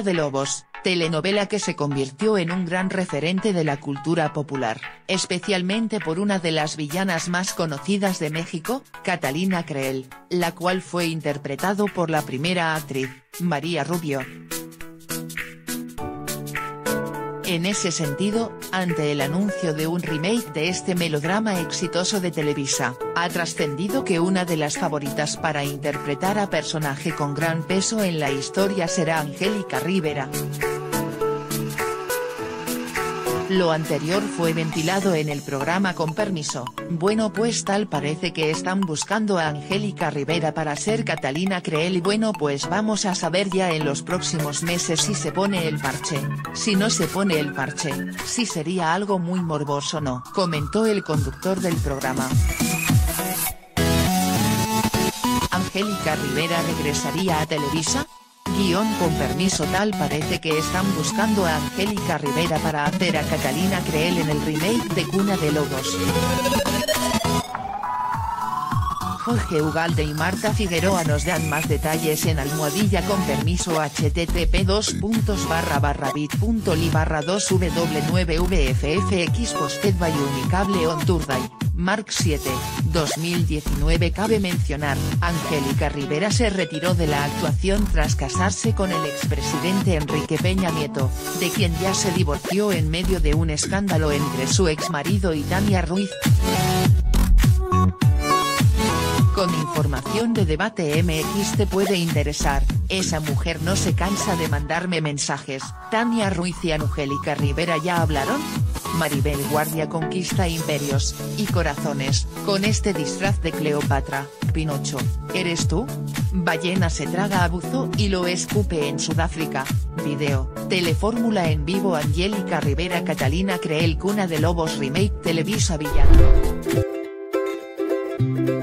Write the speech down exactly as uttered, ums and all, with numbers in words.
de Lobos, telenovela que se convirtió en un gran referente de la cultura popular, especialmente por una de las villanas más conocidas de México, Catalina Creel, la cual fue interpretado por la primera actriz, María Rubio. En ese sentido, ante el anuncio de un remake de este melodrama exitoso de Televisa, ha trascendido que una de las favoritas para interpretar a personaje con gran peso en la historia será Angélica Rivera. Lo anterior fue ventilado en el programa Con Permiso. Bueno, pues tal parece que están buscando a Angélica Rivera para ser Catalina Creel y bueno, pues vamos a saber ya en los próximos meses si se pone el parche. Si no se pone el parche, sí sería algo muy morboso, ¿no?, comentó el conductor del programa. ¿Angélica Rivera regresaría a Televisa? Guión Con Permiso. Tal parece que están buscando a Angélica Rivera para hacer a Catalina Creel en el remake de Cuna de Lobos. Jorge Ugalde y Marta Figueroa nos dan más detalles en Almohadilla Con Permiso. http dos puntos barra barra bit.ly barra dos w nueve v f f x posted by Unicable on Turday, Mark siete, dos mil diecinueve. Cabe mencionar, Angélica Rivera se retiró de la actuación tras casarse con el expresidente Enrique Peña Nieto, de quien ya se divorció en medio de un escándalo entre su exmarido y Tania Ruiz. Con información de Debate M X te puede interesar, esa mujer no se cansa de mandarme mensajes. ¿Tania Ruiz y Angélica Rivera ya hablaron? Maribel Guardia conquista imperios y corazones con este disfraz de Cleopatra. Pinocho, ¿eres tú? Ballena se traga a buzo y lo escupe en Sudáfrica. Video, Telefórmula en vivo. Angélica Rivera Catalina Creel Cuna de Lobos remake Televisa villano.